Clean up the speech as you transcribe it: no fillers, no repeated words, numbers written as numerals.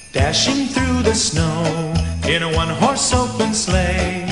dashing through the snow in a one-horse open sleigh.